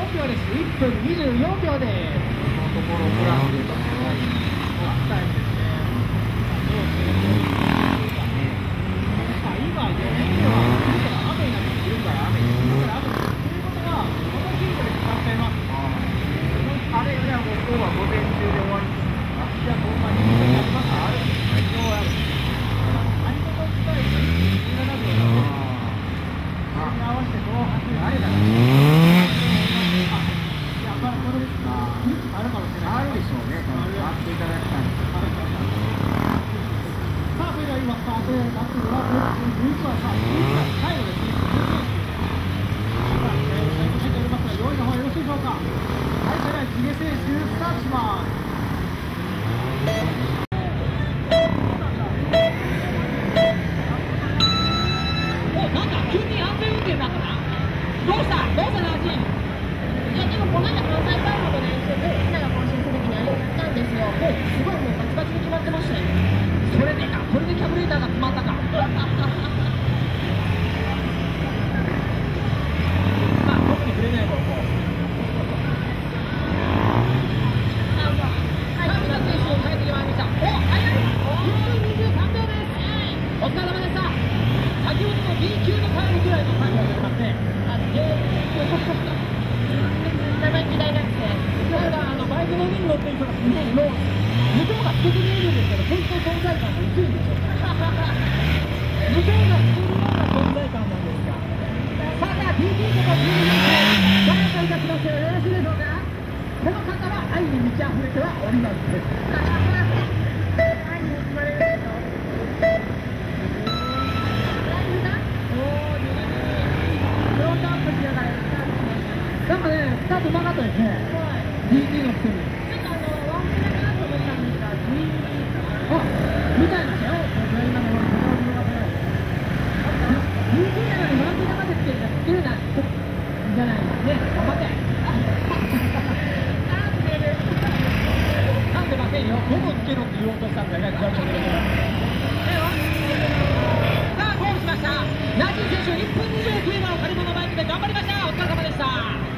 秒です。1分24秒です。このところプラスでとタイムですね。どうする今、4年では雨になってくるから雨になってくるから雨になってくることは、このヒントで使っています。あれよりはもう今日は午前中で終わりです。じゃあ、ほんまにヒントになりますか？ある。今日はある。アニメの機械で17秒だね。それに合わせてどう走るあれだから。いや、まあ、これですか。あるかもしれない。あるでしょうね。回っていただきたい。さあ、それでは今、スタートになっているのは、11番さん、最後ですね。最後入っておりますが、用意の方はよろしいでしょうか。はい、それでは、ヒゲ選手、スタートします。 どうしたラジン。いやでもこの間関西タイムの練習でみんなが更新する時にあれをやったんですよ。すごいもうバチバチに決まってましたよ。それでか、これでキャブレーターが決まったか。まあ特に触れない方向。はい、木田選手を変えてきました。お、早い。1分23秒です。お疲れ様でした。先ほどの B 級のタイムぐらいのタイムが出ますね。生意気大学生。だからバイクの上に乗ってる人がすごいの向こうが透けて見えるんですけど、本当存在感が薄いんですよ。向こうが透けるような存在感なんですが。さあ、DT とか12分誰かいたしますよ。よろしいでしょうか。この方は愛に満ち溢れてはおります。愛に生まれるでしょ。なんかね、スタートうまかったですね。DT のくせに。ちょっとワンプレかなと思ったんですが、あ、みたいなね。今のDT なのにワンプレまでつけるなんてじゃないですね。頑張って。なんでませんよ。どこつけろって言おうとしたんだよね。